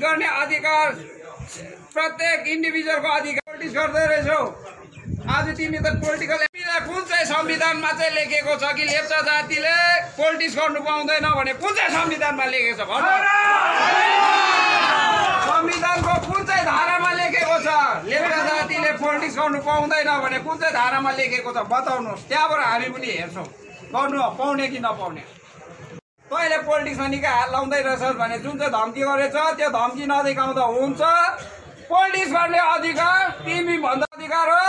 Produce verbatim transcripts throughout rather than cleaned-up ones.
गर्ने अधिकार प्रत्येक इन्डिभिजुअलको अधिकार पोलिटिक्स गर्दै रहेछौ। आज तिमी त पोलिटिकल कुन चाहिँ संविधानमा चाहिँ लेखेको छ कि लेप्चा जातिले पोलिटिक्स गर्नु पाउँदैन भने कुन चाहिँ संविधानमा लेखेको छ भन्नु? संविधानको कुन चाहिँ धारामा लेखेको छ लेप्चा जातिले पोलिटिक्स गर्नु पाउँदैन भने कुन चाहिँ धारामा लेखेको छ बताउनुहोस्। त्यहाँबाट हामी पनि हेर्छौँ गर्नु पाउने कि नपाउने। तैँले पोलिटिक्समा निकै हात लाउँदै रहेछस् भने जुन चाहिँ धम्की गरेछ त्यो धम्की नदेखाउँदा हुन्छ। पोलिटिक्स गर्ने अधिकार तिमी भन्दा अधिकार हो।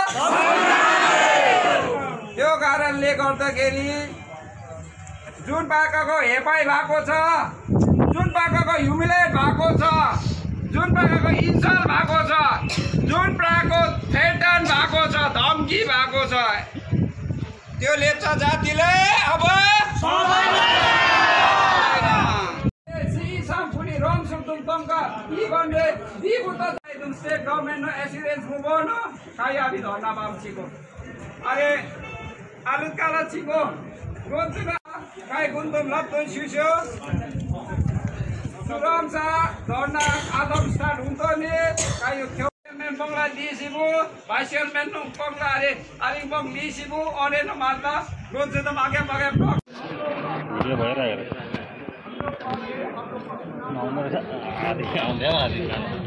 त्यो कारणले गर्दाखेरि जुन पाकाको हेपाई भएको छ, जुन पाकाको ह्युमिलेट भएको छ, जुन पाकाको इन्सल्ट भएको छ, जुन पाकाको थ्रेटन भएको छ, धम्की भएको छ, त्यो लेप्चा जातिले अब स्टेट गभर्नमेंट एश्योरेंस मुबोनो काई अभी धरना बाम चिको अरे आलू काला चिको गोंचुना काई गुंदम लत्तो शिशो सुरमसा धरना आदम स्टार्ट हुँदो नि काई यो मेन बंगला दिसिबु भाइसियन मेन बंगला अरे अरिङबङ दिसिबु अरे न माल्दा गोंचु त मागे मागे भिडियो भइरहेको आधी आउँदै आधी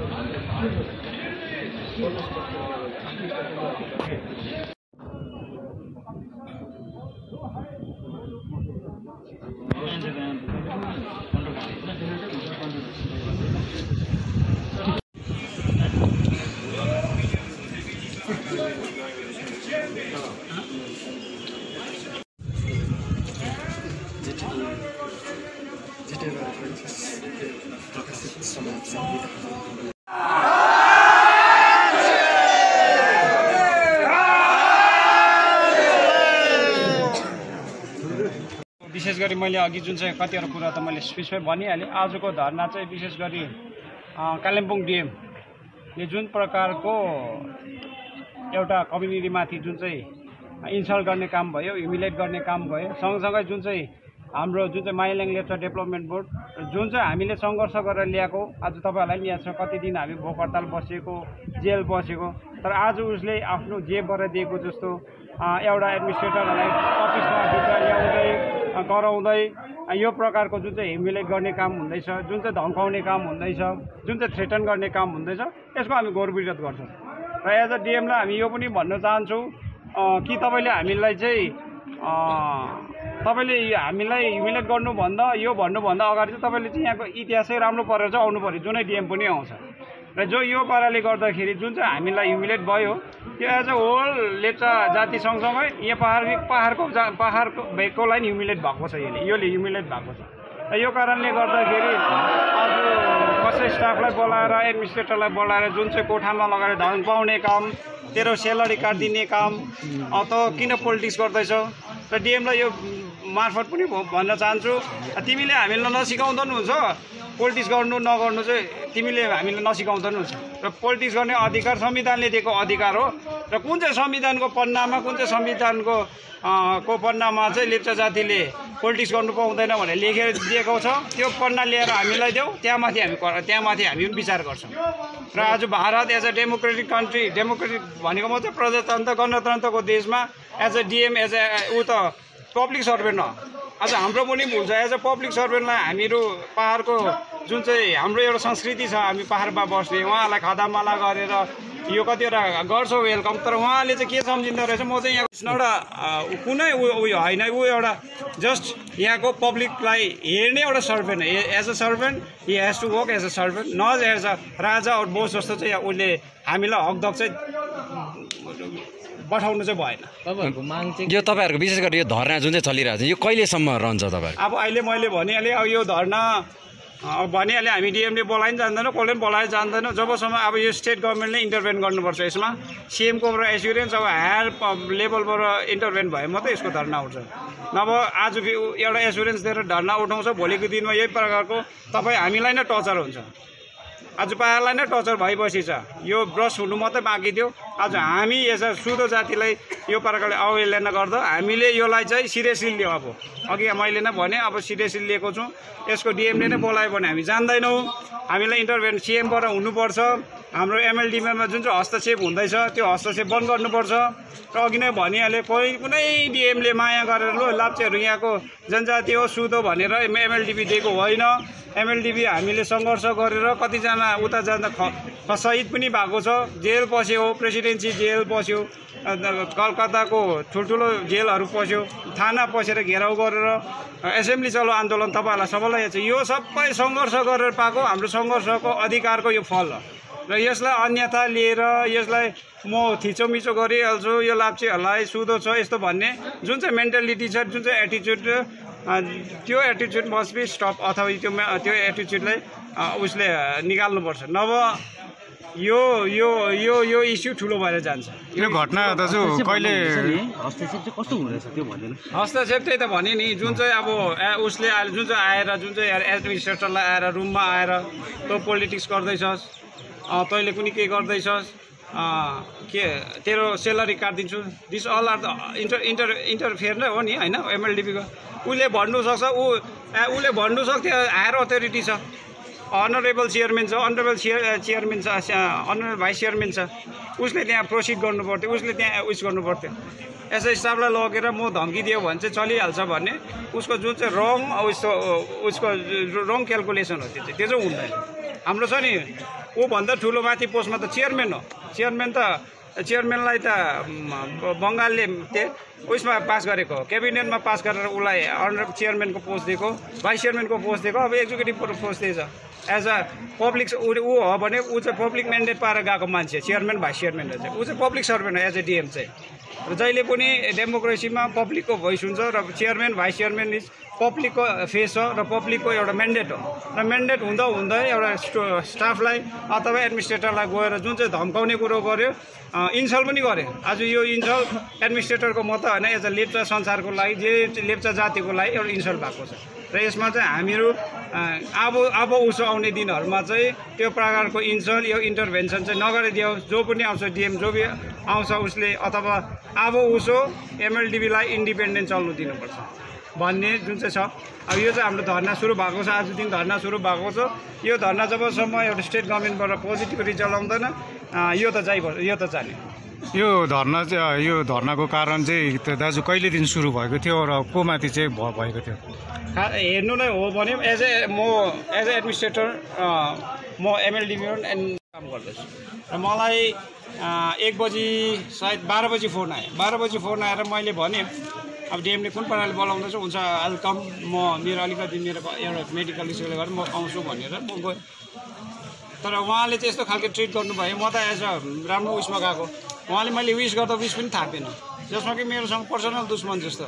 विशेष गरी मैले अघि जुन चाहिँ कतिवटा कुरा त मैले स्पिचमै भनिहालेँ। आजको धरना चाहिँ विशेष गरी कालिम्पोङ डिएमले जुन प्रकारको एउटा कम्युनिटीमाथि जुन चाहिँ इन्सल्ट गर्ने काम भयो, ह्युमिलेट गर्ने काम भयो, सँगसँगै जुन चाहिँ हाम्रो जुन चाहिँ माइल्याङ लेप्चा डेभलपमेन्ट बोर्ड जुन चाहिँ हामीले सङ्घर्ष गरेर ल्याएको, आज तपाईँहरूलाई पनि याद छ कति दिन हामी भोक हडताल बसेको, जेल बसेको, तर आज उसले आफ्नो जेबबाट दिएको जस्तो एउटा एडमिनिस्ट्रेटरहरूलाई अफिसमा भित्र ल्याउँदै गराउँदै यो प्रकारको जुन चाहिँ ह्युमिलेट गर्ने काम हुँदैछ, जुन चाहिँ धम्काउने काम हुँदैछ, जुन चाहिँ थ्रेटन गर्ने काम हुँदैछ, यसको हामी घोर विरोध गर्छौँ। र एज अ डिएमलाई हामी यो पनि भन्न चाहन्छौँ कि तपाईँले हामीलाई चाहिँ तपाईँले हामीलाई ह्युमिलेट गर्नुभन्दा यो भन्नुभन्दा अगाडि चाहिँ तपाईँले चाहिँ यहाँको इतिहासै राम्रो परेर चाहिँ आउनु पऱ्यो, जुनै डिएम पनि आउँछ। र जो यो पाराले गर्दाखेरि जुन चाहिँ हामीलाई ह्युमिलेट भयो त्यो एज अ होल लेप्चा जाति सँगसँगै यहाँ पहाड पहाडको पहाडको भेगकोलाई ह्युमिलेट भएको छ, यसले योले ह्युमिलेट भएको छ। र यो कारणले गर्दाखेरि आज कसै स्टाफलाई बोलाएर एडमिनिस्ट्रेटरलाई बोलाएर जुन चाहिँ कोठामा लगाएर धन पाउने काम, तेरो सेलरी काटिदिने काम, त किन पोलिटिक्स गर्दैछौ? र डिएमलाई यो मार्फत पनि भन्न चाहन्छु, तिमीले हामीलाई नसिकाउँदा पनि हुन्छ, पोलिटिक्स गर्नु नगर्नु चाहिँ तिमीले हामीलाई नसिकाउँदा पनि हुन्छ। र पोलिटिक्स गर्ने अधिकार संविधानले दिएको अधिकार हो। र कुन चाहिँ संविधानको पन्नामा, कुन चाहिँ संविधानको को पन्नामा चाहिँ लेप्चा जातिले पोलिटिक्स गर्नु पाउँदैन भनेर लेखेर दिएको छ, त्यो पन्ना लिएर हामीलाई देऊ, त्यहाँमाथि हामी त्यहाँमाथि हामी पनि विचार गर्छौँ। र आज Bharat as a democratic country, democratic भनेको म चाहिँ प्रजातन्त्र गणतन्त्रको देशमा as a DM as a ऊ त पब्लिक सर्भेन्ट हो। आज हाम्रो पनि भूल छ, एज अ पब्लिक सर्भेन्टलाई हामीहरू पहाडको जुन चाहिँ हाम्रो एउटा संस्कृति छ, हामी पहाडमा बस्ने, उहाँलाई खदामाला गरेर यो कतिवटा गर्छौँ वेलकम, तर उहाँले चाहिँ के सम्झिँदो रहेछ, म चाहिँ यहाँ एउटा कुनै उयो होइन, ऊ एउटा जस्ट यहाँको पब्लिकलाई हेर्ने एउटा servant, as a servant he has to work as a servant, not as a raja और बोस जस्तो चाहिँ उसले हामीलाई हकदक चाहिँ बठाउनु चाहिँ भएन। तपाईँहरूको माग चाहिँ यो तपाईँहरूको विशेष गरी यो धरना जुन चाहिँ चलिरहेको छ यो कहिलेसम्म रहन्छ तपाईँहरू? अब अहिले मैले भनिहालेँ, अब यो धरना भनिहालेँ, हामी डिएमले बोलाइ जान्दैन, कसले पनि बोलाइ जान्दैन जबसम्म अब यो स्टेट गभर्मेन्टले इन्टरभेन गर्नुपर्छ यसमा। सिएमकोबाट एस्युरेन्स अब हायर लेभलबाट इन्टरभेन भए मात्रै यसको धरना उठ्छ, नभए आज एउटा एस्युरेन्स दिएर धरना उठाउँछ, भोलिको दिनमा यही प्रकारको तपाईँ हामीलाई नै टर्चर हुन्छ। आज पाहाडलाई नै टर्चर भइबसेछ यो ब्रस हुनु मात्रै बाँकी थियो आज हामी यस सुदो जातिलाई यो प्रकारले अवहेलना गर्दा हामीले योलाई चाहिँ सिरियसली लियो अब अघि मैले नै भने अब सिरियसली लिएको छौँ यसको डिएमले नै बोलायो भने हामी जान्दैनौँ हामीलाई इन्टरभेन सिएमबाट हुनुपर्छ हाम्रो एमएलडीमा जुन चाहिँ हस्तक्षेप हुँदैछ त्यो हस्तक्षेप बन्द गर्नुपर्छ र अघि नै भनिहालेँ कोही कुनै डिएमले माया गरेर लो लाप्चेहरू यहाँको जनजाति हो सुदो भनेर एमएलडिबी दिएको होइन एमएलडिबी हामीले सङ्घर्ष गरेर कतिजना उता जाँदा ख शहीद पनि भएको छ जेल पस्यो प्रेसिडेन्सी जेल पस्यो कलकत्ताको ठुल्ठुलो जेलहरू पस्यो थाना पसेर घेराउ गरेर एसेम्ब्ली चलो आन्दोलन तपाईँहरूलाई सबैलाई याद छ यो सबै सङ्घर्ष गरेर पाएको हाम्रो सङ्घर्षको अधिकारको यो फल हो र यसलाई अन्यथा लिएर यसलाई म थिचोमिचो गरिहाल्छु यो लाप्चेहरूलाई सुदो छ यस्तो भन्ने जुन चाहिँ मेन्टालिटी छ जुन चाहिँ एटिच्युड त्यो एटिच्युड मस्ट बी स्टप अथवा त्यो त्यो एटिच्युडलाई उसले निकाल्नुपर्छ नभए यो यो यो यो इस्यु ठुलो भएर जान्छ यो घटना दाजु कहिले हस्तक्षेप चाहिँ कस्तो हुँदैछ त्यो भन्दैन हस्तक्षेप त्यही त भने नि जुन चाहिँ अब उसले जुन चाहिँ आएर जुन चाहिँ एडमिनिस्ट्रेटरलाई आएर रुममा आएर तँ पोलिटिक्स गर्दैछस् तैँले कुनै के गर्दैछस् के तेरो सेलरी काटिदिन्छु this all are the inter inter interfere नै हो नि होइन एमएलडिबीको उसले भन्नु सक्छ ऊ उसले भन्नु सक्छ त्यो हायर अथोरिटी छ अनरेबल चेयरम्यान छ अनरेबल चेयर चेयरम्यान छ अनरेबल भाइस चेयरम्यान छ उसले त्यहाँ प्रोसिड गर्नु पर्थ्यो उसले त्यहाँ उस गर्नु पर्थ्यो यसो स्टाफलाई लगेर म धम्की दियो भने चाहिँ चलिहाल्छ भन्ने उसको जुन चाहिँ रङ उसको उसको रङ क्यालकुलेसन हो त्यो चाहिँ त्यो चाहिँ हुँदैन हाम्रो छ नि ऊभन्दा ठुलो माथि पोस्टमा त चेयरम्यान हो चेयरम्यान त चेयरम्यानलाई त बङ्गालले त्यो उयसमा पास गरेको क्याबिनेटमा पास गरेर उसलाई अन्डर चेयरम्यानको पोस्ट दिएको भाइस चेयरम्यानको पोस्ट दिएको अब एक्जिक्युटिभ पोस्ट दिएछ एज अ पब्लिक ऊ हो भने ऊ चाहिँ पब्लिक म्यान्डेट पाएर गएको मान्छे चेयरम्यान भाइस चेयरम्यान चाहिँ ऊ चाहिँ पब्लिक सर्भेन्ट हो एज अ डिएम चाहिँ र जहिले पनि डेमोक्रेसीमा पब्लिकको भोइस हुन्छ र चेयरम्यान भाइस चेयरम्यान इज पब्लिकको फेस हो र पब्लिकको एउटा म्यान्डेट हो र म्यान्डेट हुँदा हुँदै एउटा स्टाफलाई अथवा एडमिनिस्ट्रेटरलाई गएर जुन चाहिँ धम्काउने कुरो गर्यो इन्सल्ट पनि गर्यो आज यो इन्सल्ट एडमिनिस्ट्रेटरको मात्रै होइन एज अ लेप्चा संसारको लागि जे लेप्चा जातिको लागि एउटा इन्सल्ट भएको छ र यसमा चाहिँ हामीहरू अब अब उसो आउने दिनहरूमा चाहिँ त्यो प्रकारको इन्सल्ट यो इन्टरभेन्सन चाहिँ नगरिदियोस् जो पनि आउँछ डिएम जो पनि आउँछ उसले अथवा अब उसो एमएलडिबीलाई इन्डिपेन्डेन्ट चल्नु दिनुपर्छ भन्ने जुन चाहिँ छ अब यो चाहिँ हाम्रो धरना सुरु भएको छ आजदेखि धरना सुरु भएको छ यो धरना जबसम्म एउटा स्टेट गभर्मेन्टबाट पोजिटिभ रिजल्ट आउँदैन यो त जाइ यो त जाने यो धरना चाहिँ यो धरनाको कारण चाहिँ दाजु कहिलेदेखि सुरु भएको थियो र को माथि चाहिँ भएको थियो हेर्नु नै हो भने एज ए म एज ए एडमिनिस्ट्रेटर म एमएलडिबी एन्ड काम गर्दैछु र मलाई एक बजी सायद बाह्र बजी फोन आयो बाह्र बजी फोन आएर मैले भने अब डिएमले कुन प्रकारले बोलाउँदैछ हुन्छ वेलकम म मेरो अलिकति मेरो एउटा मेडिकल इस्युले गर्दा म आउँछु भनेर म गएँ तर उहाँले चाहिँ यस्तो खालको ट्रिट गर्नुभयो म त एज अ राम्रो उयसमा गएको उहाँले मैले विस गर्दा विस पनि थापेन जसमा कि मेरोसँग पर्सनल दुश्मन जस्तो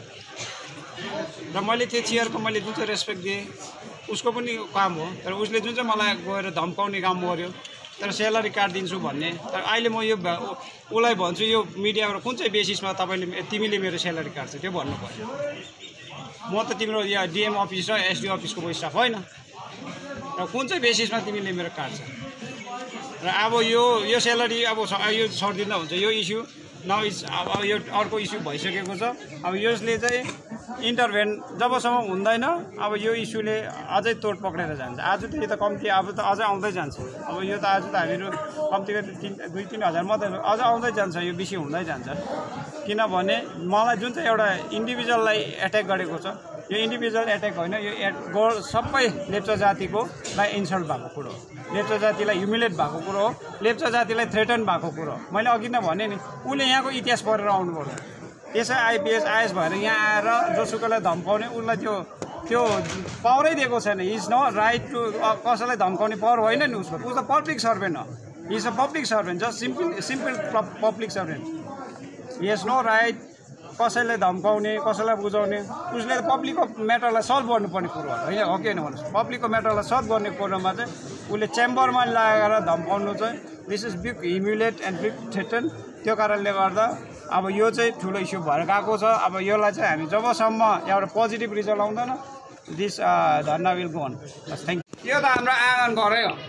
र मैले त्यो चेयरको मैले जुन चाहिँ रेस्पेक्ट दिएँ उसको पनि काम हो तर उसले जुन चाहिँ मलाई गएर धम्काउने काम गर्यो तर सेलरी काटिदिन्छु भन्ने तर अहिले म यो उसलाई भन्छु यो मिडियाबाट कुन चाहिँ बेसिसमा तपाईँले तिमीले मेरो सेलरी काट्छ त्यो भन्नु पर्यो म त तिम्रो यहाँ डिएम अफिस र एसडी अफिसको स्टाफ होइन र कुन चाहिँ बेसिसमा तिमीले मेरो काट्छ र अब यो यो सेलरी अब यो सर्दिँदा हुन्छ यो इस्यु न इज अब यो अर्को इस्यु भइसकेको छ अब यसले चाहिँ इन्टरभेन जबसम्म हुँदैन अब यो इस्युले अझै तोड पक्रेर जान्छ आज त यो त कम्ती अब त अझै आउँदै जान्छ अब यो त आज त हामीहरू कम्ती तिन दुई तिन हजार मात्रै अझ आउँदै जान्छ यो बेसी हुँदै जान्छ किनभने मलाई जुन चाहिँ एउटा इन्डिभिजुअललाई एट्याक गरेको छ यो इन्डिभिजुअल एट्याक होइन यो गो सबै लेप्चा जातिको लाई इन्सल्ट भएको कुरो हो लेप्चा जातिलाई ह्युमिलेट भएको कुरो हो लेप्चा जातिलाई थ्रेटन भएको कुरो हो मैले अघि नै भने नि उसले यहाँको इतिहास पढेर आउनु पर्छ यसै आइपिएस आइएस भएर यहाँ आएर जोसुकैलाई धम्काउने उसलाई त्यो त्यो पावरै दिएको छैन इज नो राइट टु कसैलाई धम्काउने पावर होइन नि उसको ऊ त पब्लिक सर्भेन्ट हो is a public servant just simple simple public servant is no right कसैलाई धम्काउने कसैलाई बुझाउने उसले त पब्लिकको म्याटरलाई सल्भ गर्नुपर्ने कुरो हो होइन हो कि होइन भन्नुहोस् पब्लिकको म्याटरलाई सल्भ गर्ने कुरोमा चाहिँ उसले च्याम्बरमा लगाएर धम्काउनु चाहिँ this is big humiliate and big threaten त्यो कारणले गर्दा अब यो चाहिँ ठुलो इस्यु भएर गएको छ अब यसलाई चाहिँ हामी जबसम्म एउटा पोजिटिभ रिजल्ट आउँदैन this dharna will go on thank you यो त हाम्रो आँगन घरै हो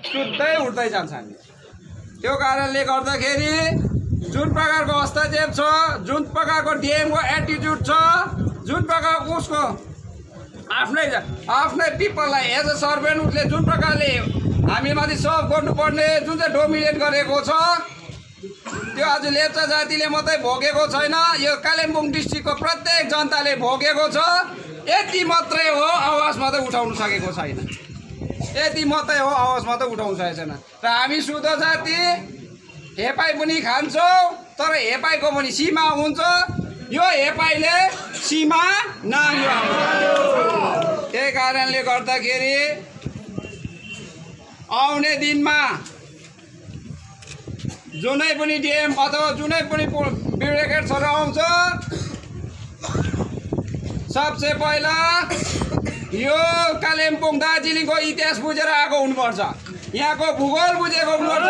सुत्दै उठ्दै जान्छ हामी। त्यो कारणले गर्दाखेरि जुन प्रकारको हस्तक्षेप छ, जुन प्रकारको डिएमको एटिट्युड छ, जुन प्रकार उसको आफ्नै आफ्नै पिपललाई एज अ सर्भेन्ट उसले जुन प्रकारले हामीमाथि सर्भ गर्नुपर्ने जुन चाहिँ डोमिनेट गरेको छ, त्यो आज लेप्चा जातिले मात्रै भोगेको छैन, यो कालिम्पोङ डिस्ट्रिक्टको प्रत्येक जनताले भोगेको छ। यति मात्रै हो, आवाज मात्रै उठाउन सकेको छैन। यति मात्रै हो, आवाज मात्रै उठाउन सकेको छैन। र हामी शुद्ध जाति हेपाई पनि खान्छौँ, तर हेपाईको पनि सीमा हुन्छ। यो हेपाईले सीमा नाग्यो। त्यही कारणले गर्दाखेरि आउने दिनमा जुनै पनि डिएम अथवा जुनै पनि ब्युरोक्रेट्सहरू आउँछ, सबसे पहिला यो कालिम्पोङ दार्जिलिङको इतिहास बुझेर आएको हुनुपर्छ, यहाँको भूगोल बुझेको हुनुपर्छ।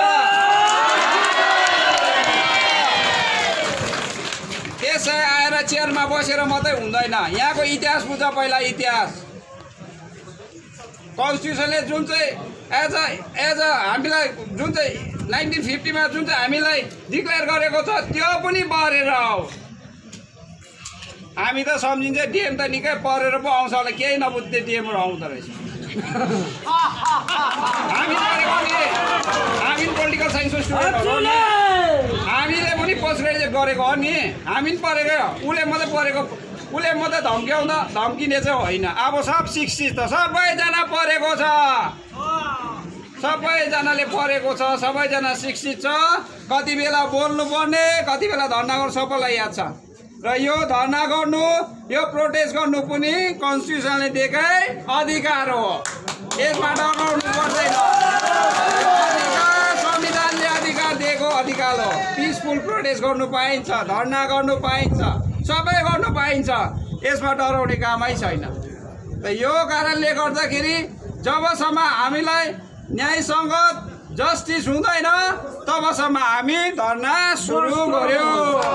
त्यसै आएर चेयरमा बसेर मात्रै हुँदैन, यहाँको इतिहास बुझ पहिला। इतिहास कन्स्टिट्युसनले जुन चाहिँ एज अ एज अ हामीलाई जुन चाहिँ नाइन्टिन फिफ्टीमा जुन चाहिँ हामीलाई डिक्लेयर गरेको छ, त्यो पनि पढेर आऊ। हामी त सम्झिन्छ डिएम त निकै पढेर पो आउँछ होला, केही नबुझ्ने डिएमहरू आउँदो रहेछ। हामी पढेको नि, हामी पोलिटिकल साइन्सको स्टुडेन्टहरू हो नि, हामीले पनि पोस्ट ग्रेजुएट गरेको हो नि, हामी पनि पढेको हो। उसले मात्रै पढेको, उसले मात्रै धम्क्याउँदा धम्किने चाहिँ होइन। अब सब शिक्षित त सबैजना पढेको छ, सबैजनाले पढेको छ, सबैजना शिक्षित छ। कति बेला बोल्नुपर्ने, कति बेला धर्ना गर्नु सबैलाई याद छ। र यो धर्ना गर्नु, यो प्रोटेस्ट गर्नु पनि कन्स्टिट्युसनले दिएकै अधिकार हो, यसमा डराउनु पर्दैन। संविधानले अधिकार दिएको अधिकार हो। पिसफुल प्रोटेस्ट गर्नु पाइन्छ, धर्ना गर्नु पाइन्छ, सबै गर्नु पाइन्छ, यसमा डराउने कामै छैन। त यो कारणले गर्दाखेरि जबसम्म हामीलाई न्यायसँग जस्टिस हुँदैन तबसम्म हामी धर्ना सुरु गर्यो।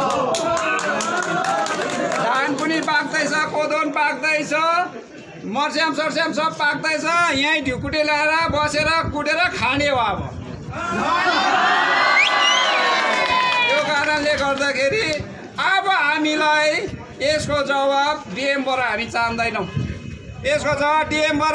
धान पनि पाक्दैछ, कोदो पनि पाक्दैछ, मर्स्याम सर्स्याम सब पाक्दैछ, यहीँ ढिकुटे ल्याएर बसेर कुटेर खाने हो। अब यो कारणले गर्दाखेरि अब हामीलाई यसको जवाब डिएमबाट हामी चाहँदैनौँ। यसको जवाब डिएमबाट,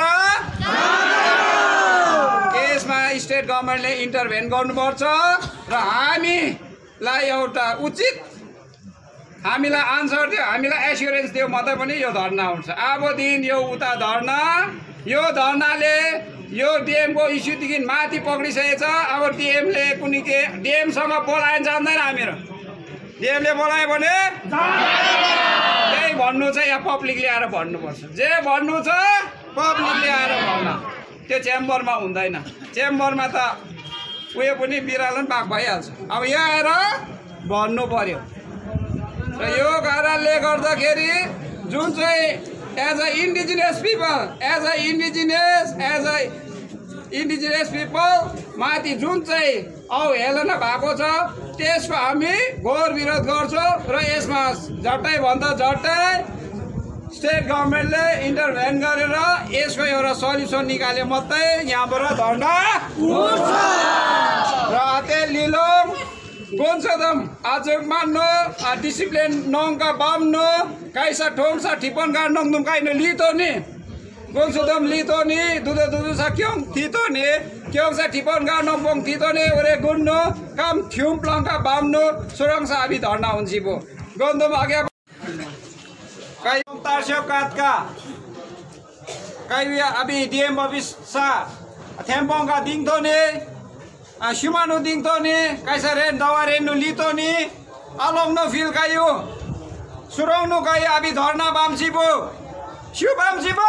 यसमा स्टेट गभर्मेन्टले इन्टरभेन गर्नुपर्छ र हामीलाई एउटा उचित हामीलाई आन्सर दियो, हामीलाई एस्युरेन्स दियो मात्रै पनि यो धर्ना उठ्छ। अब दिन यो उता धर्ना, यो धर्नाले यो डिएमको इस्युदेखि माथि पक्रिसकेको छ। अब डिएमले कुनै के डिएमसँग बोलायो जान्दैन हामीहरू, डिएमले बोलायो भने त्यही भन्नु चाहिँ यहाँ पब्लिकले आएर भन्नुपर्छ। जे भन्नु छ पब्लिकले आएर भन्न, त्यो च्याम्बरमा हुँदैन। च्याम्बरमा त उयो पनि बिरालो पनि पाक भइहाल्छ। अब यहाँ आएर भन्नु पर्यो। र यो कारणले गर्दाखेरि जुन चाहिँ as a indigenous people, as a indigenous as a indigenous people माथि जुन चाहिँ अवहेलना भएको छ, त्यसको हामी घोर विरोध गर्छौँ। र यसमा झट्टै भन्दा झट्टै स्टेट गभर्मेन्टले इन्टरभेन गरेर यसको एउटा सल्युसन निकाले मात्रै यहाँबाट धर्ना उठ्छ। र अते लिलोङ गोन्सदम आजक मान्नु डिसिप्लिन नङका बाम्नु काइसा ठोङसा ठिपन गाड नङदुम काइनो लितो नि गोन्सदम लितो नि दुदो दुदो सा क्यों थितो नि क्यों सा ठिपन गाड नङपोङ थितो नि ओरे गुन्नु काम थ्युम प्लङका बाम्नु सुरङ सा अभि धर्ना हुन्छी बो गोन्दम आगे काइ तार्स्यो कातका काइ अभि डिएम अफिस सा थेम्पोङका दिङतो नि Shumano ding toni, kaisa ren dawa ren no lito ni, along no feel kayo, surong no kayo abi dharna bam sibo, shu bam sibo,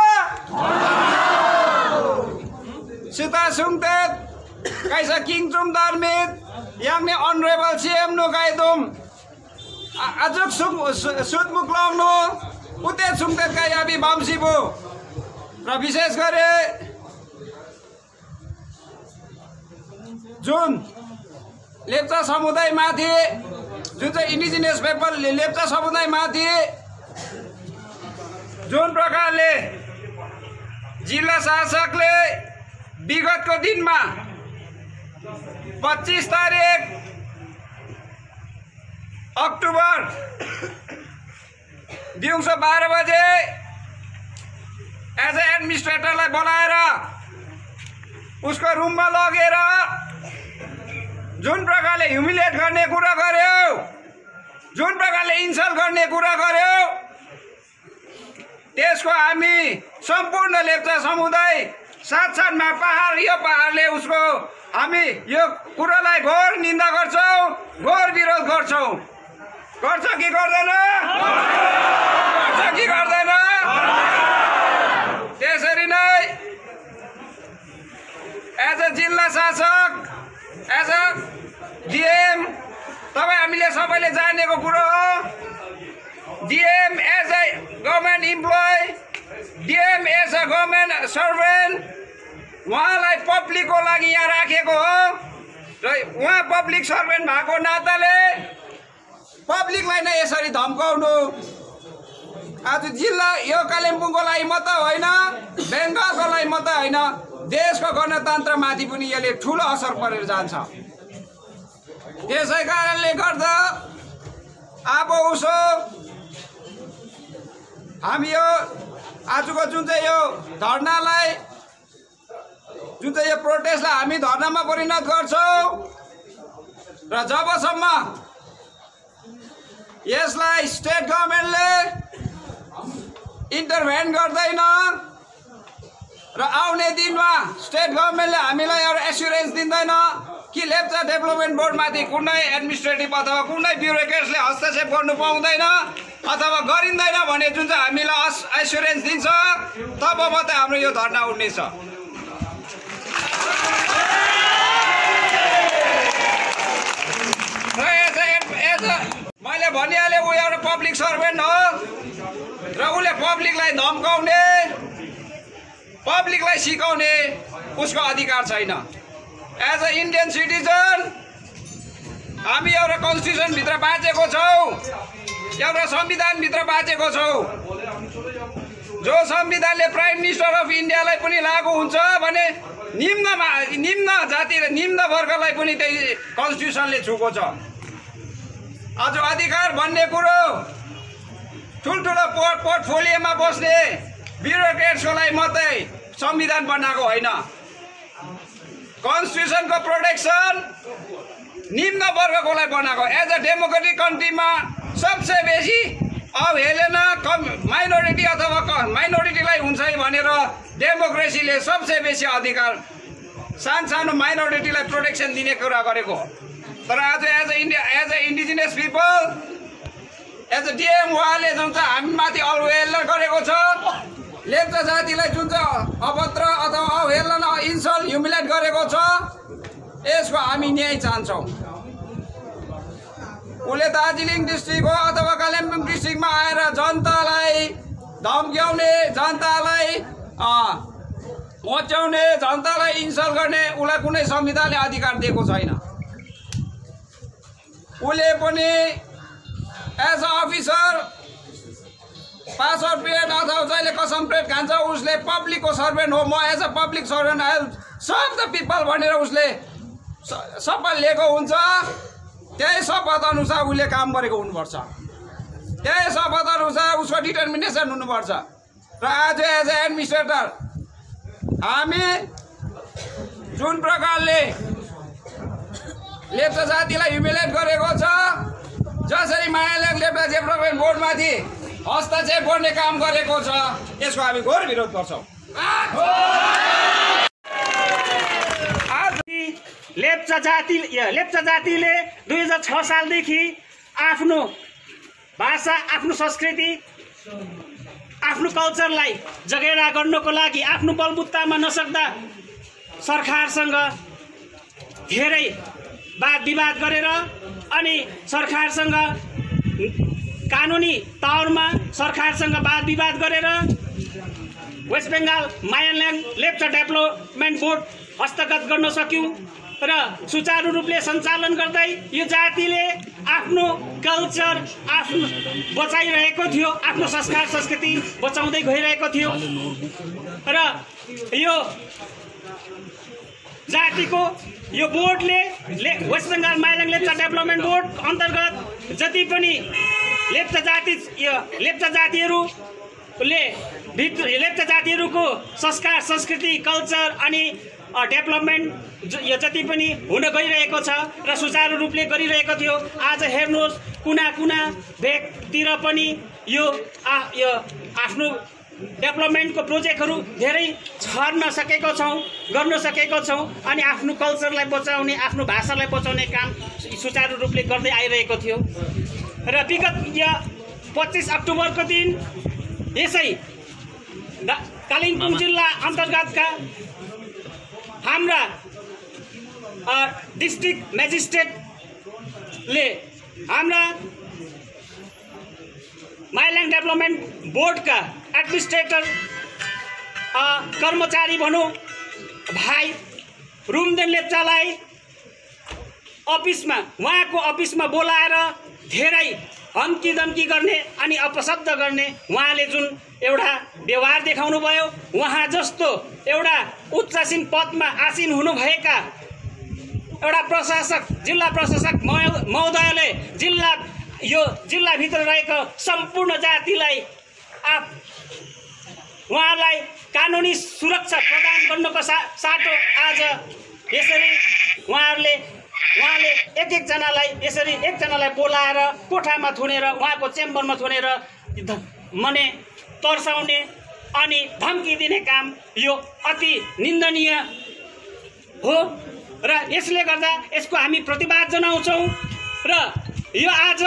sita sungtet, kaisa king tum darmit, yang ni honorable C M no kayo dum, ajak sung sud muklong no, utet sungtet kayo abi bam sibo, rabises kare. जुन लेप्चा समुदाय माथि जुन चाहिँ indigenous people Lepcha समुदाय माथि जुन प्रकारले जिल्ला शासकले विगतको दिनमा पच्चीस तारिक अक्टोबर दिउँसो बाह्र बजे एज ए एडमिनिस्ट्रेटरलाई बोलाएर उसको रुममा लगेर जुन प्रकारले ह्युमिलिएट गर्ने कुरा गर्यो, जुन प्रकारले इन्सल्ट गर्ने कुरा गर्यो, त्यसको हामी सम्पूर्ण लेप्चा समुदाय साथसाथमा पहाड यो पहाडले उसको हामी यो कुरालाई घोर निन्दा गर्छौँ, घोर विरोध गर्छौँ। गर्छ कि गर्दैन? गर्छ कि गर्दैन? त्यसरी नै एज अ जिल्ला शासक, एज अ डिएम, तपाईँ हामीले सबैले जानेको कुरो हो, DM as a government employee, DM as a government servant, उहाँलाई पब्लिकको लागि यहाँ राखेको हो र उहाँ पब्लिक सर्भेन्ट भएको नाताले पब्लिकलाई नै यसरी धम्काउनु आज जिल्ला यो कालिम्पोङको लागि मात्र होइन, बेङ्गालको लागि मात्र होइन, देशको गणतन्त्रमाथि पनि यसले ठुलो असर परेर जान्छ। त्यसै कारणले गर्दा अब उसो हामी यो आजको जुन चाहिँ यो धर्नालाई, जुन चाहिँ यो प्रोटेस्टलाई हामी धर्नामा परिणत गर्छौँ र जबसम्म यसलाई स्टेट गभर्मेन्टले इन्टरभेन गर्दैन र आउने दिनमा स्टेट गभर्मेन्टले हामीलाई एउटा एस्युरेन्स दिँदैन कि लेप्चा डेभलपमेन्ट बोर्डमाथि कुनै एडमिनिस्ट्रेटिभ अथवा कुनै ब्युरोक्रेट्सले हस्तक्षेप गर्नु पाउँदैन अथवा गरिँदैन भने जुन चाहिँ हामीलाई एस्युरेन्स दिन्छ, तब मात्रै हाम्रो यो धर्ना उठ्नेछ। मैले भनिहालेँ ऊ एउटा पब्लिक सर्भेन्ट हो र उसले पब्लिकलाई धम्काउने, पब्लिकलाई सिकाउने उसको अधिकार छैन। एज अ इन्डियन सिटिजन हामी एउटा कन्स्टिट्युसनभित्र बाँचेको छौँ, एउटा संविधानभित्र बाँचेको छौँ। जो संविधानले प्राइम मिनिस्टर अफ इन्डियालाई पनि लागू हुन्छ भने निम्नमा निम्न जाति र निम्न वर्गलाई पनि त्यही कन्स्टिट्युसनले छुको छ। आज अधिकार भन्ने कुरो ठुल्ठुलो पोर्ट पोर्टफोलियोमा बस्ने ब्युरोक्रेट्सको लागि मात्रै संविधान बनाएको होइन। कन्स्टिट्युसनको प्रोटेक्सन निम्न वर्गको लागि बनाएको। एज अ डेमोक्रेटिक कन्ट्रीमा सबसे बेसी अवहेलना कम माइनोरिटी अथवा माइनोरिटीलाई हुन्छ भनेर डेमोक्रेसीले सबसे बेसी अधिकार सानसानो माइनोरिटीलाई प्रोटेक्सन दिने कुरा गरेको। तर आज as a India as a indigenous people, as a DM उहाँले जुन चाहिँ हामीमाथि अवहेलना गरेको छ, लेप्चा जातिलाई जुन चाहिँ अभद्र अथवा अवहेलना इन्सल्ट ह्युमिलेट गरेको छ, यसको हामी न्याय चाहन्छौँ। उसले दार्जिलिङ डिस्ट्रिक्ट हो अथवा कालिम्पोङ डिस्ट्रिक्टमा आएर जनतालाई धम्क्याउने, जनतालाई मच्याउने, जनतालाई इन्सल्ट गर्ने उसलाई कुनै संविधानले अधिकार दिएको छैन। उसले पनि as a officer pass out period अथवा जहिले कसम पिरियड खान्छ, उसले पब्लिकको सर्भेन्ट हो। म as a public servant I serve the people भनेर उसले शपथ लिएको हुन्छ। त्यही शपथ अनुसार उसले काम गरेको हुनुपर्छ, त्यही शपथ अनुसार उसको डिटर्मिनेसन हुनुपर्छ। र आज एज अ एडमिनिस्ट्रेटर हामी जुन प्रकारले लेप्चा जातिलाई ह्युमिलेट गरेको छ, जसरी मायाले लेप्चा डेभलपमेन्ट बोर्डमाथि हस्तक्षेप गर्ने काम गरेको छ, यसको हामी घोर विरोध गर्छौँ। लेप्चा जाति लेप्चा जातिले दुई हजार छ सालदेखि आफ्नो भाषा, आफ्नो संस्कृति, आफ्नो कल्चरलाई जगेरा गर्नको लागि आफ्नो बलबुत्तामा नसक्दा सरकारसँग धेरै वाद विवाद गरेर अनि सरकारसँग कानुनी तौरमा सरकारसँग वाद विवाद गरेर वेस्ट बेङ्गाल मायाल्याङ लेप्चा डेभलपमेन्ट बोर्ड हस्तगत गर्न सक्यौँ र सुचारू रूपले सञ्चालन गर्दै यो जातिले आफ्नो कल्चर आफ्नो बचाइरहेको थियो, आफ्नो संस्कार संस्कृति बचाउँदै गइरहेको थियो। र यो जातिको यो बोर्डले वेस्ट बङ्गाल माइलङ लेप्चा डेभलपमेन्ट बोर्ड अन्तर्गत जति पनि लेप्चा जाति यो लेप्चा जातिहरूले भित्र लेप्चा जातिहरूको संस्कार संस्कृति कल्चर अनि डेभलपमेन्ट यो जति पनि हुन गइरहेको छ र सुचारू रूपले गरिरहेको थियो आज हेर्नुहोस् कुना कुना भेगतिर पनि यो आ यो आफ्नो डेभलपमेन्टको प्रोजेक्टहरू धेरै छर्न सकेको छौँ गर्न सकेको छौँ अनि आफ्नो कल्चरलाई बचाउने आफ्नो भाषालाई बचाउने काम सुचारू रूपले गर्दै आइरहेको थियो र विगत या पच्चिस अक्टोबरको दिन यसै कालिम्पोङ जिल्ला अन्तर्गतका हाम्रा डिस्ट्रिक्ट म्याजिस्ट्रेटले हाम्रा माइलङ डेभलपमेन्ट बोर्डका एडमिनिस्ट्रेटर कर्मचारी भनौँ भाइ रुमदेन लेप्चालाई अफिसमा उहाँको अफिसमा बोलाएर धेरै धम्की धम्की गर्ने अनि अपशब्द गर्ने उहाँले जुन एउटा व्यवहार देखाउनु भयो उहाँ जस्तो एउटा उच्चसीन पदमा आसीन हुनुभएका एउटा प्रशासक जिल्ला प्रशासक महोदयले जिल्ला यो जिल्लाभित्र रहेको सम्पूर्ण जातिलाई आप उहाँलाई कानुनी सुरक्षा प्रदान गर्नुको सा साटो आज यसरी उहाँहरूले उहाँले एक एकजनालाई यसरी एकजनालाई बोलाएर कोठामा थुनेर उहाँको चेम्बरमा थुनेर मने तर्साउने अनि धम्की दिने काम यो अति निन्दनीय हो र यसले गर्दा यसको हामी प्रतिवाद जनाउँछौँ र यो आज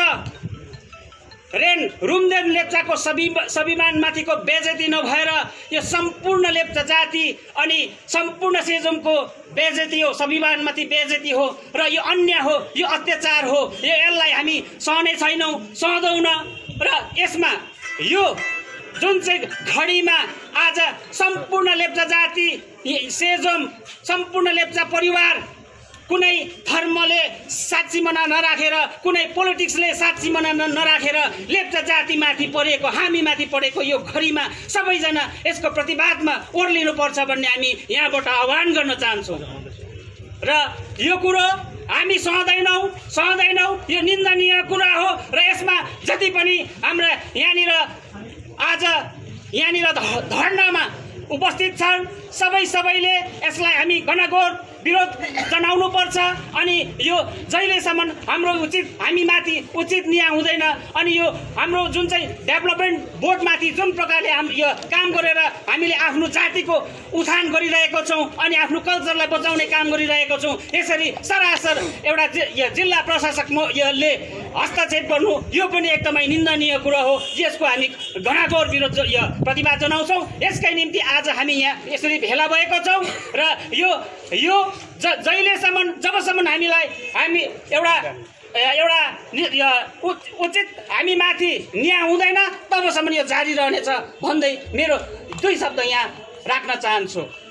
रेन रुमदेन लेप्चाको स्वाभिमानमाथिको बेइज्जती नभएर यो सम्पूर्ण लेप्चा जाति अनि सम्पूर्ण सेजोमको बेइज्जती हो स्वाभिमानमाथि बेइज्जती हो र यो अन्याय हो यो अत्याचार हो यो यसलाई हामी सहने छैनौँ सहँदैनौँ र यसमा यो जुन चाहिँ घडीमा आज सम्पूर्ण लेप्चा जाति सेजोम सम्पूर्ण लेप्चा परिवार कुनै धर्मले साक्षी मना नराखेर कुनै पोलिटिक्सले साक्षी मना नराखेर लेप्चा जातिमाथि परेको हामीमाथि परेको यो घडीमा सबैजना यसको प्रतिवादमा ओर्लिनुपर्छ भन्ने हामी यहाँबाट आह्वान गर्न चाहन्छौँ र यो कुरो हामी सहँदैनौँ सहँदैनौँ यो निन्दनीय कुरा हो र यसमा जति पनि हाम्रा यहाँनिर आज यहाँनिर धर्नामा उपस्थित छन् सबै सबैले यसलाई हामी घनघोर विरोध जनाउनु पर्छ अनि यो जहिलेसम्म हाम्रो उचित हामीमाथि उचित न्याय हुँदैन अनि यो हाम्रो जुन चाहिँ डेभलपमेन्ट बोर्डमाथि जुन प्रकारले हाम यो काम गरेर हामीले आफ्नो जातिको उत्थान गरिरहेको छौँ अनि आफ्नो कल्चरलाई बचाउने काम गरिरहेको छौँ यसरी सरासर एउटा जिल्ला प्रशासक यसले हस्तक्षेप गर्नु यो पनि एकदमै निन्दनीय कुरा हो यसको हामी घनघोर विरोध यो प्रतिवाद जनाउँछौँ यसकै निम्ति आज हामी यहाँ यसरी भेला भएका छौँ र यो यो ज जहिलेसम्म जबसम्म हामीलाई हामी एउटा एउटा उचित हामी माथि न्याय हुँदैन तबसम्म यो जारी रहनेछ भन्दै मेरो दुई शब्द यहाँ राख्न चाहन्छु।